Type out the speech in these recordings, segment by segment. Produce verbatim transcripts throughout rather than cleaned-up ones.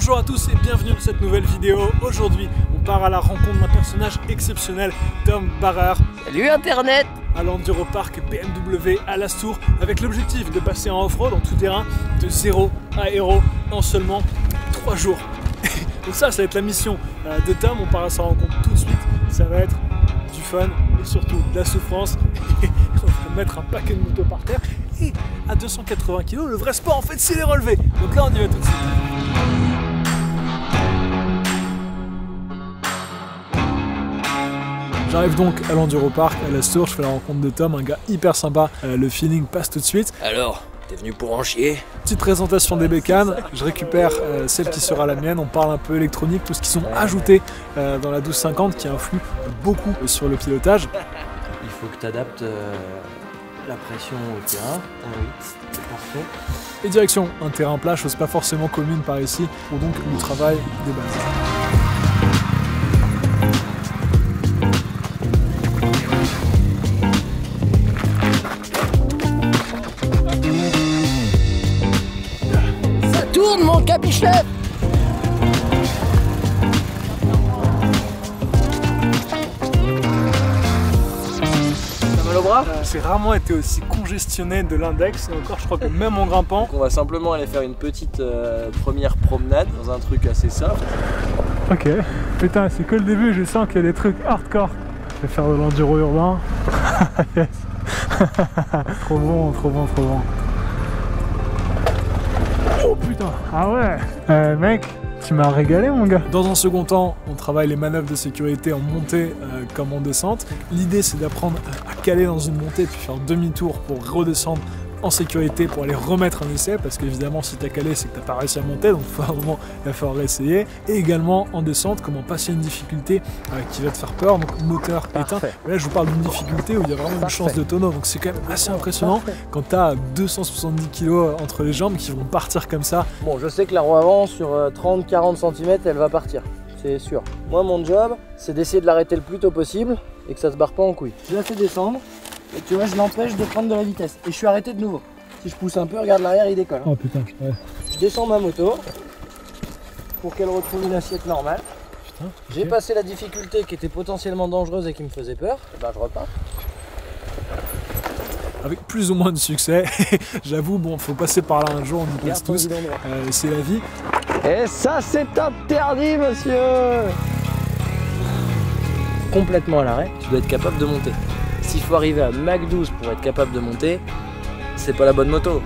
Bonjour à tous et bienvenue dans cette nouvelle vidéo. Aujourd'hui, on part à la rencontre d'un personnage exceptionnel, Tom Barrer. Salut Internet! À l'Enduropark B M W à Lastours, avec l'objectif de passer en off-road en tout terrain de zéro à héros en seulement trois jours. Donc ça, ça va être la mission de Tom. On part à sa rencontre tout de suite. Ça va être du fun et surtout de la souffrance. On va mettre un paquet de motos par terre. Et à deux cent quatre-vingts kilos, le vrai sport en fait, c'est les relevés. Donc là, on y va tout de suite. J'arrive donc à l'Enduropark à Lastours, je fais la rencontre de Tom, un gars hyper sympa, euh, le feeling passe tout de suite. Alors, t'es venu pour en chier? Petite présentation des bécanes, je récupère euh, celle qui sera la mienne, on parle un peu électronique, tout ce qu'ils ont ajouté euh, dans la douze cinquante qui influe beaucoup sur le pilotage. Il faut que tu adaptes euh, la pression au terrain. Ah oui, c'est parfait. Et direction un terrain plat, chose pas forcément commune par ici, pour donc le travail des bases. Tourne mon capichef! T'as mal au bras? euh, J'ai rarement été aussi congestionné de l'index, et encore je crois que même en grimpant. On va simplement aller faire une petite euh, première promenade dans un truc assez simple. Ok, putain c'est que le début, je sens qu'il y a des trucs hardcore. Je vais faire de l'enduro urbain. Yes. Trop bon, trop bon, trop bon. Oh putain. Ah ouais euh, mec, tu m'as régalé mon gars. Dans un second temps, on travaille les manœuvres de sécurité en montée euh, comme en descente. L'idée c'est d'apprendre à caler dans une montée puis faire demi-tour pour redescendre en sécurité pour aller remettre un essai, parce qu'évidemment si t'as calé c'est que t'as pas réussi à monter, donc faut vraiment il va falloir essayer. Et également en descente, comment passer une difficulté euh, qui va te faire peur, donc moteur éteint. Là je vous parle d'une difficulté où il y a vraiment une chance de tonneau, donc c'est quand même assez impressionnant. Parfait. Quand t'as deux cent soixante-dix kilos entre les jambes qui vont partir comme ça. Bon, je sais que la roue avant sur trente à quarante centimètres elle va partir, c'est sûr. Moi mon job c'est d'essayer de l'arrêter le plus tôt possible et que ça se barre pas en couille. Je la fais descendre. Et tu vois, je l'empêche de prendre de la vitesse. Et je suis arrêté de nouveau. Si je pousse un peu, regarde l'arrière, il décolle. Oh putain, ouais. Je descends ma moto pour qu'elle retrouve une assiette normale. Putain. J'ai Okay. passé la difficulté qui était potentiellement dangereuse et qui me faisait peur. Et ben je repars. Avec plus ou moins de succès. J'avoue, bon, faut passer par là un jour, on y passe tous. Euh, c'est la vie. Et ça, c'est interdit, monsieur. Complètement à l'arrêt, tu dois être capable de monter. S'il faut arriver à Mach douze pour être capable de monter, c'est pas la bonne moto.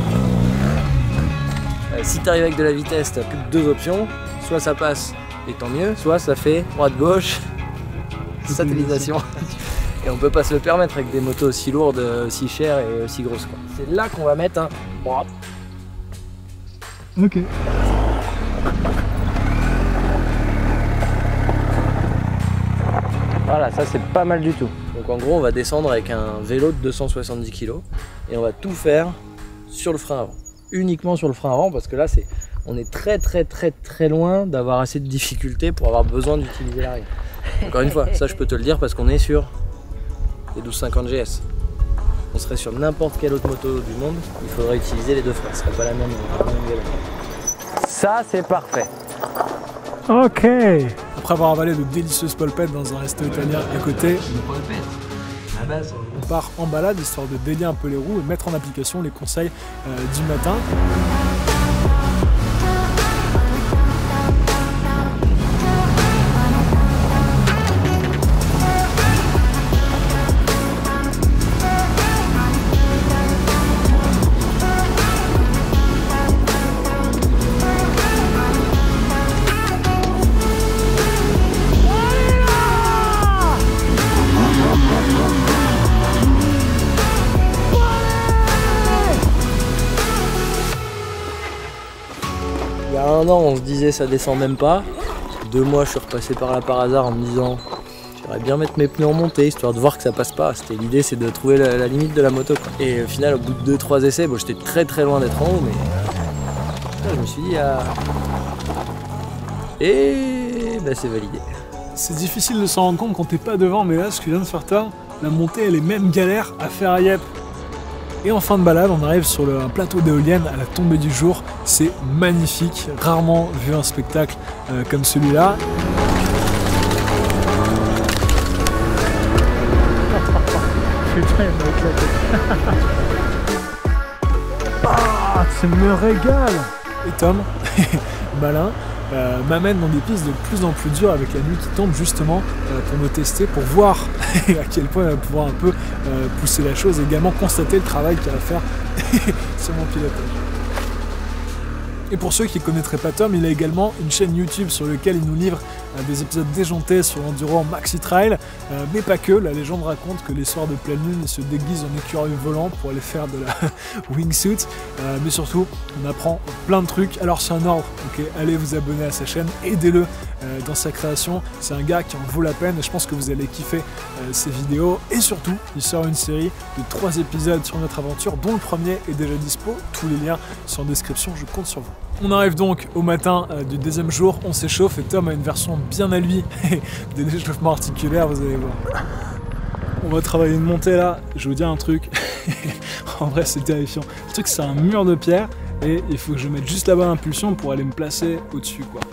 Euh, si tu arrives avec de la vitesse, tu n'as plus que deux options. Soit ça passe, et tant mieux, soit ça fait droite-gauche, satellisation. Et on peut pas se le permettre avec des motos aussi lourdes, aussi chères et aussi grosses. C'est là qu'on va mettre un droite. Ok. Voilà, ça c'est pas mal du tout. Donc en gros on va descendre avec un vélo de deux cent soixante-dix kilos et on va tout faire sur le frein avant. Uniquement sur le frein avant, parce que là c'est, on est très très très très loin d'avoir assez de difficultés pour avoir besoin d'utiliser l'arrière. Encore une fois, ça je peux te le dire parce qu'on est sur les douze cinquante G S. On serait sur n'importe quelle autre moto du monde, il faudrait utiliser les deux freins, ce serait pas la même, la même galère. Ça c'est parfait. Ok. Après avoir avalé de délicieuses polpettes dans un resto italien à côté, on part en balade histoire de délier un peu les roues et mettre en application les conseils euh, du matin. Il y a un an, on se disait ça descend même pas. Deux mois, je suis repassé par là par hasard en me disant j'aimerais bien mettre mes pneus en montée histoire de voir que ça passe pas. C'était l'idée, c'est de trouver la, la limite de la moto, quoi. Et au final, au bout de deux trois essais, bon, j'étais très très loin d'être en haut, mais là, je me suis dit ah... et ben, c'est validé. C'est difficile de s'en rendre compte quand t'es pas devant, mais là, ce que vient de faire Tom, la montée, elle est même galère à faire à Yep. Et en fin de balade, on arrive sur le, un plateau d'éoliennes à la tombée du jour. C'est magnifique, rarement vu un spectacle euh, comme celui-là. Putain, il m'a éclaté. Ah, ça me régale. Et Tom, malin, euh, m'amène dans des pistes de plus en plus dures avec la nuit qui tombe justement euh, pour me tester, pour voir à quel point il va pouvoir un peu euh, pousser la chose et également constater le travail qu'il va faire sur mon pilotage. Et pour ceux qui ne connaîtraient pas Tom, il a également une chaîne YouTube sur laquelle il nous livre euh, des épisodes déjantés sur l'enduro Maxi Trail, euh, mais pas que. La légende raconte que les soirs de pleine lune, il se déguise en écureuil volant pour aller faire de la wingsuit. Euh, mais surtout, on apprend plein de trucs. Alors c'est un ordre, ok, allez vous abonner à sa chaîne, aidez-le euh, dans sa création. C'est un gars qui en vaut la peine et je pense que vous allez kiffer euh, ses vidéos. Et surtout, il sort une série de trois épisodes sur notre aventure, dont le premier est déjà dispo. Tous les liens sont en description, je compte sur vous. On arrive donc au matin euh, du deuxième jour, on s'échauffe et Tom a une version bien à lui de l'échauffement articulaire, vous allez voir. On va travailler une montée là, je vais vous dire un truc, en vrai c'est terrifiant. Le truc c'est un mur de pierre et il faut que je mette juste la bonne impulsion pour aller me placer au-dessus quoi.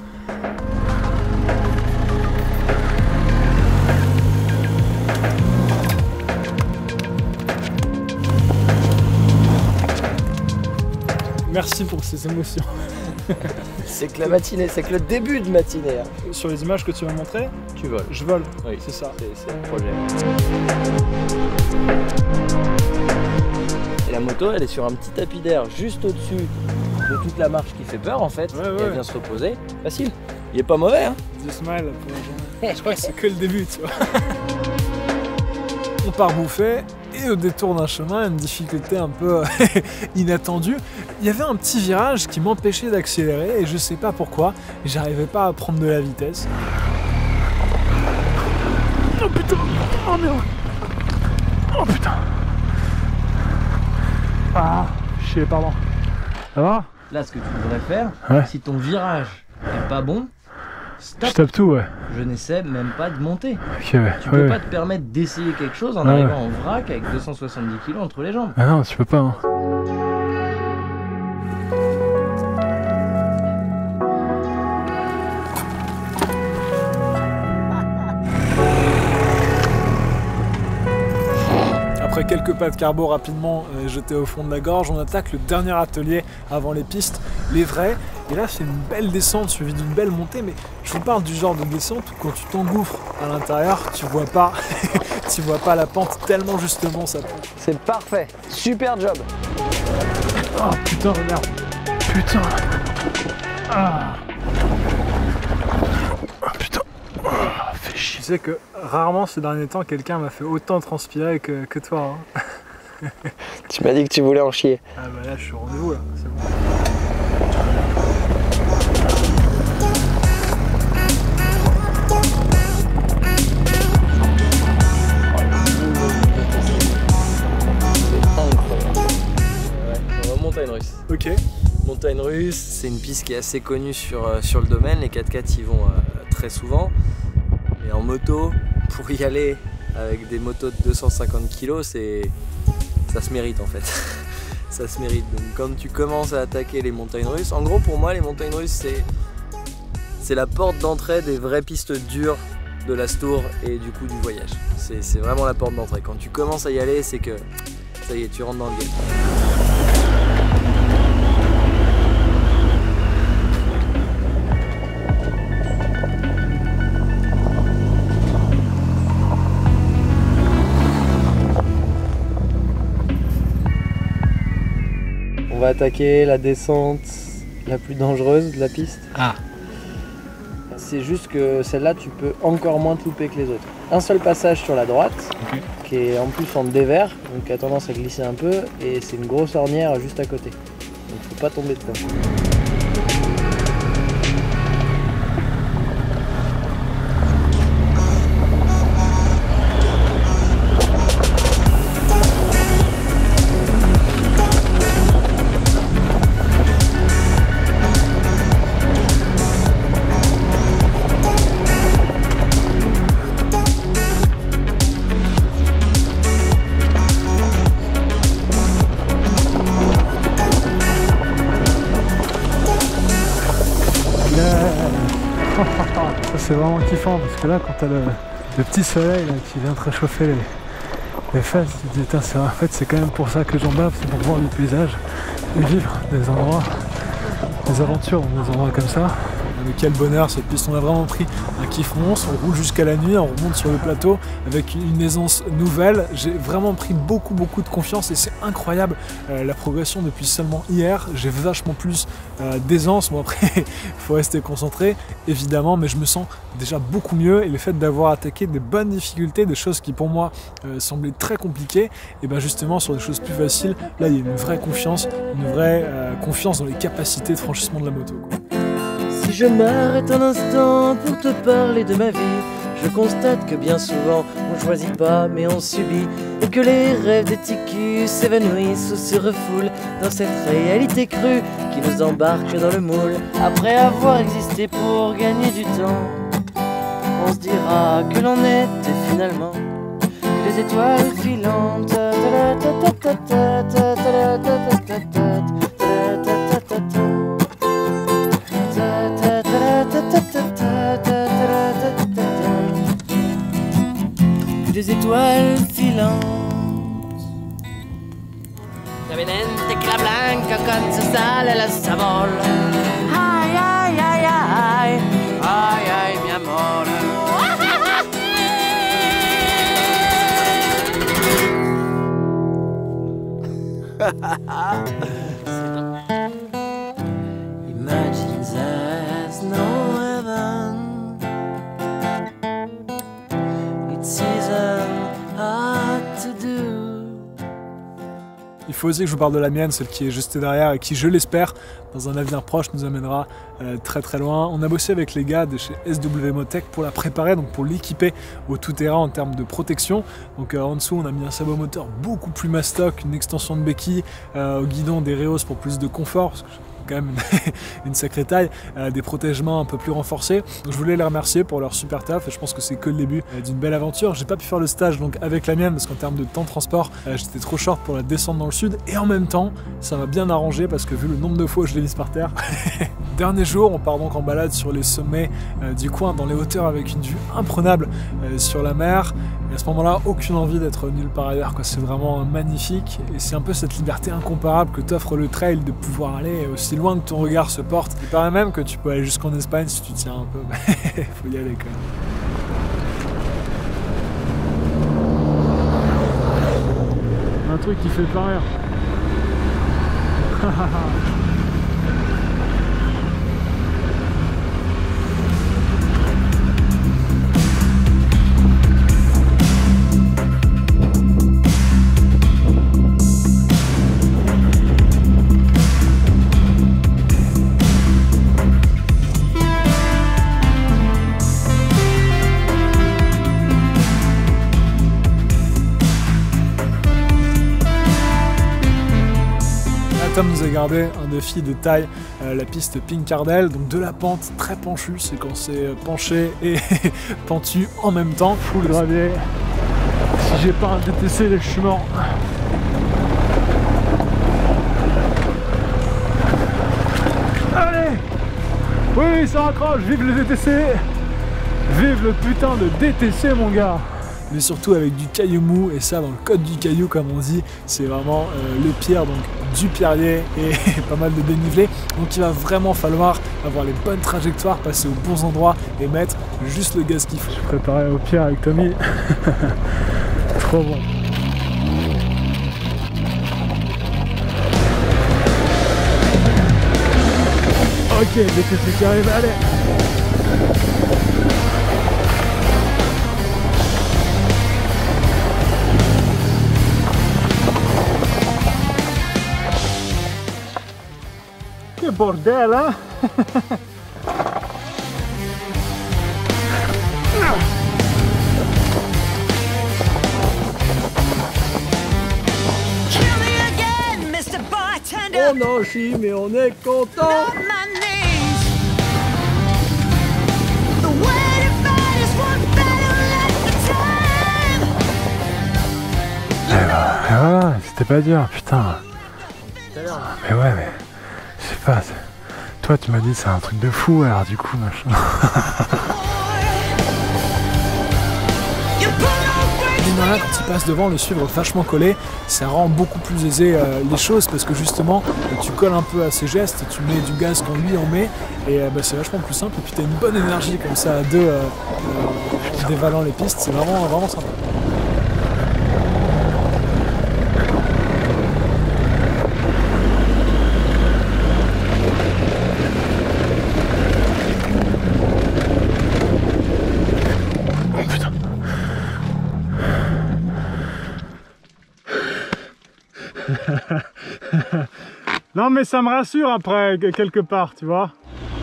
Merci pour ces émotions. C'est que la matinée, c'est que le début de matinée. Hein. Sur les images que tu m'as montrées, tu voles. Je vole, oui, c'est ça. C'est le projet. Et la moto, elle est sur un petit tapis d'air juste au-dessus de toute la marche qui fait peur en fait. Ouais, ouais. Et elle vient se reposer. Facile. Il est pas mauvais hein. The smile pour la journée. Je crois que c'est que le début, tu vois. On part bouffer. Et au détour d'un chemin, une difficulté un peu inattendue, il y avait un petit virage qui m'empêchait d'accélérer et je sais pas pourquoi, j'arrivais pas à prendre de la vitesse. Oh putain! Oh merde! Oh putain! Ah! Chier, pardon. Ça va? Là, ce que tu devrais faire, ouais. Si ton virage est pas bon, stop. Je tape tout, ouais. Je n'essaie même pas de monter. Okay, ouais. Tu ouais, peux ouais. pas te permettre d'essayer quelque chose en ouais, arrivant ouais. en vrac avec deux cent soixante-dix kilos entre les jambes. Ah non, tu peux pas. Hein. Après quelques pas de carbo rapidement euh, jetés au fond de la gorge, on attaque le dernier atelier avant les pistes, les vrais. Et là c'est une belle descente suivie d'une belle montée, mais je vous parle du genre de descente où quand tu t'engouffres à l'intérieur, tu vois pas, tu vois pas la pente tellement justement ça penche. C'est parfait, super job. Oh putain, regarde, putain. Ah. Oh putain. Oh, fais chier. Tu sais que rarement ces derniers temps quelqu'un m'a fait autant transpirer que, que toi. Hein. Tu m'as dit que tu voulais en chier. Ah bah là je suis au rendez-vous là, c'est bon. Montagne russe. Ok. Montagne russe, c'est une piste qui est assez connue sur, euh, sur le domaine. Les quatre-quatre y vont euh, très souvent. Mais en moto, pour y aller avec des motos de deux cent cinquante kilos, c'est ça se mérite en fait. Ça se mérite. Donc quand tu commences à attaquer les montagnes russes, en gros pour moi les montagnes russes c'est c'est la porte d'entrée des vraies pistes dures de l'Astour et du coup du voyage. C'est vraiment la porte d'entrée. Quand tu commences à y aller, c'est que ça y est, tu rentres dans le game. On va attaquer la descente la plus dangereuse de la piste. Ah. C'est juste que celle-là, tu peux encore moins te louper que les autres. Un seul passage sur la droite, okay. Qui est en plus en dévers, donc qui a tendance à glisser un peu, et c'est une grosse ornière juste à côté. Donc faut pas tomber dedans. Ça c'est vraiment kiffant parce que là quand t'as le, le petit soleil là, qui vient te réchauffer les, les fesses, tu te dis putain, c'est en fait c'est quand même pour ça que j'en bave, c'est pour voir le paysage et vivre des endroits, des aventures dans des endroits comme ça. Mais quel bonheur cette piste, on a vraiment pris un kiff monstre, on roule jusqu'à la nuit, on remonte sur le plateau avec une aisance nouvelle. J'ai vraiment pris beaucoup beaucoup de confiance et c'est incroyable euh, la progression depuis seulement hier. J'ai vachement plus euh, d'aisance, bon après il faut rester concentré évidemment, mais je me sens déjà beaucoup mieux et le fait d'avoir attaqué des bonnes difficultés, des choses qui pour moi euh, semblaient très compliquées, et bien justement sur des choses plus faciles, là il y a une vraie confiance, une vraie euh, confiance dans les capacités de franchissement de la moto, quoi. Si je m'arrête un instant pour te parler de ma vie, je constate que bien souvent on choisit pas mais on subit, et que les rêves des ticus s'évanouissent ou se refoulent dans cette réalité crue qui nous embarque dans le moule. Après avoir existé pour gagner du temps, on se dira que l'on était finalement que des étoiles filantes. Des étoiles filantes. Evidente que la blanca quand se sale la savole. Ay, ay, ay, ay, ay, ay, mi amor. Imagine there's no heaven. It's hard to do. Il faut aussi que je vous parle de la mienne, celle qui est juste derrière et qui, je l'espère, dans un avenir proche, nous amènera euh, très très loin. On a bossé avec les gars de chez S W Motech pour la préparer, donc pour l'équiper au tout-terrain en termes de protection. Donc euh, en dessous, on a mis un sabot moteur beaucoup plus mastoc, une extension de béquille, euh, au guidon des Reos pour plus de confort, parce que quand même une sacrée taille, euh, des protège-mains un peu plus renforcés. Donc je voulais les remercier pour leur super taf et je pense que c'est que le début euh, d'une belle aventure. J'ai pas pu faire le stage donc avec la mienne parce qu'en termes de temps de transport, euh, j'étais trop short pour la descendre dans le sud, et en même temps ça m'a bien arrangé parce que vu le nombre de fois où je l'ai mise par terre. Dernier jour, on part donc en balade sur les sommets euh, du coin, dans les hauteurs, avec une vue imprenable euh, sur la mer. Et à ce moment-là, aucune envie d'être nulle part ailleurs, quoi. C'est vraiment magnifique et c'est un peu cette liberté incomparable que t'offre le trail, de pouvoir aller aussi loin que ton regard se porte. Il paraît même que tu peux aller jusqu'en Espagne si tu tiens un peu. Faut y aller quand même. Un truc qui fait pas rire. Tom nous a gardé un défi de taille, euh, la piste Pinkardel, donc de la pente très penchue, c'est quand c'est penché et pentu en même temps. Full gravier, si j'ai pas un D T C, là je suis mort. Allez, oui, oui, ça raccroche, vive le D T C, vive le putain de D T C mon gars. Mais surtout avec du caillou mou, et ça dans le code du caillou comme on dit, c'est vraiment euh, le pire, donc du pierrier et pas mal de dénivelé. Donc il va vraiment falloir avoir les bonnes trajectoires, passer aux bons endroits et mettre juste le gaz qu'il faut. Je suis préparé au pire avec Tommy. Trop bon. Ok, D T C qui arrive, allez. Che bordel, hein? On en chie, mais on est content. Eh ben, voilà, c'était pas dur, putain. Mais ouais, mais je sais pas, Toi tu m'as dit c'est un truc de fou alors du coup machin. Quand il passe devant, le suivre vachement collé, ça rend beaucoup plus aisé euh, les choses parce que justement tu colles un peu à ses gestes, tu mets du gaz quand lui en met et euh, bah, c'est vachement plus simple et puis tu as une bonne énergie comme ça à deux euh, euh, en dévalant les pistes, c'est vraiment, vraiment sympa. Non mais ça me rassure après quelque part, tu vois.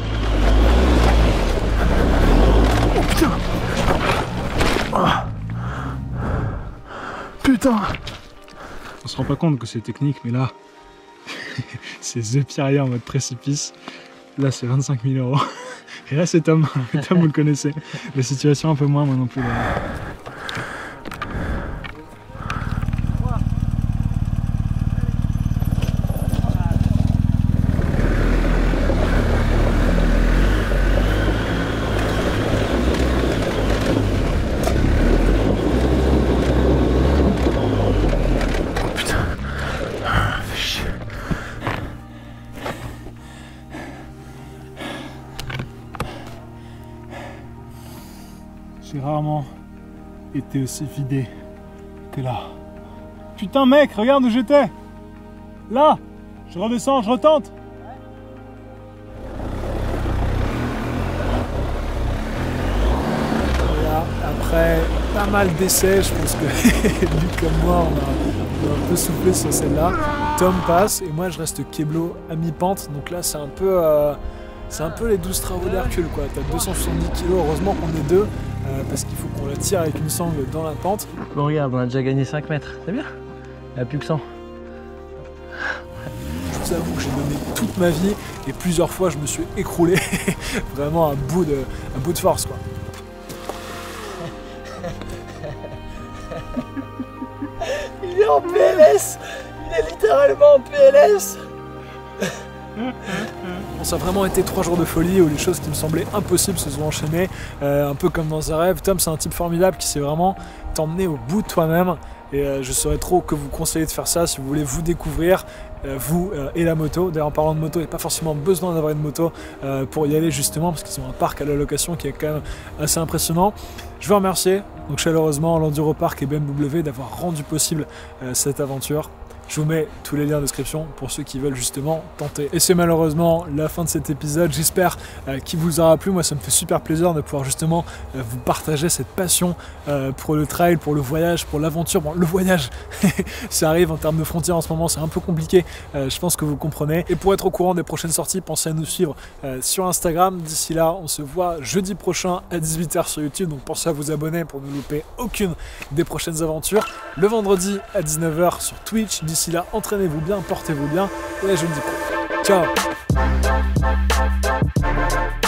Oh putain. Oh. Putain. On se rend pas compte que c'est technique, mais là, c'est The Pierrier en mode précipice. Là c'est vingt-cinq mille euros. Et là c'est Tom. Tom vous le connaissez. La situation un peu moins, moi non plus. Là. J'ai rarement été aussi vidé que là. Putain mec, regarde où j'étais. Là, je redescends, je retente. Voilà, après pas mal d'essais, je pense que lui comme moi, on a, on a un peu soufflé sur celle-là. Tom passe et moi je reste Keblo à mi-pente, donc là c'est un peu... Euh, c'est un peu les douze travaux d'Hercule quoi. T'as deux cent soixante-dix kilos, heureusement qu'on est deux. Euh, parce qu'il faut qu'on la tire avec une sangle dans la pente. Bon regarde, on a déjà gagné cinq mètres, c'est bien. Il n'y a plus que cent. Je vous avoue que j'ai donné toute ma vie et plusieurs fois je me suis écroulé. Vraiment à bout de, à bout de force quoi. Il est en P L S. Il est littéralement en P L S. Bon, ça a vraiment été trois jours de folie où les choses qui me semblaient impossibles se sont enchaînées, euh, un peu comme dans un rêve. Tom c'est un type formidable qui sait vraiment t'emmener au bout de toi-même et euh, je saurais trop que vous conseiller de faire ça si vous voulez vous découvrir, euh, vous euh, et la moto. D'ailleurs en parlant de moto, il n'y a pas forcément besoin d'avoir une moto euh, pour y aller justement parce qu'ils ont un parc à la location qui est quand même assez impressionnant. Je veux remercier donc chaleureusement l'Enduro Park et B M W d'avoir rendu possible euh, cette aventure. Je vous mets tous les liens en description pour ceux qui veulent justement tenter. Et c'est malheureusement la fin de cet épisode. J'espère euh, qu'il vous aura plu. Moi, ça me fait super plaisir de pouvoir justement euh, vous partager cette passion euh, pour le trail, pour le voyage, pour l'aventure. Bon, le voyage, ça arrive en termes de frontières en ce moment, c'est un peu compliqué. Euh, je pense que vous comprenez. Et pour être au courant des prochaines sorties, pensez à nous suivre euh, sur Instagram. D'ici là, on se voit jeudi prochain à dix-huit heures sur YouTube. Donc pensez à vous abonner pour ne louper aucune des prochaines aventures. Le vendredi à dix-neuf heures sur Twitch. D'ici là, entraînez-vous bien, portez-vous bien et à jeudi pro. Ciao!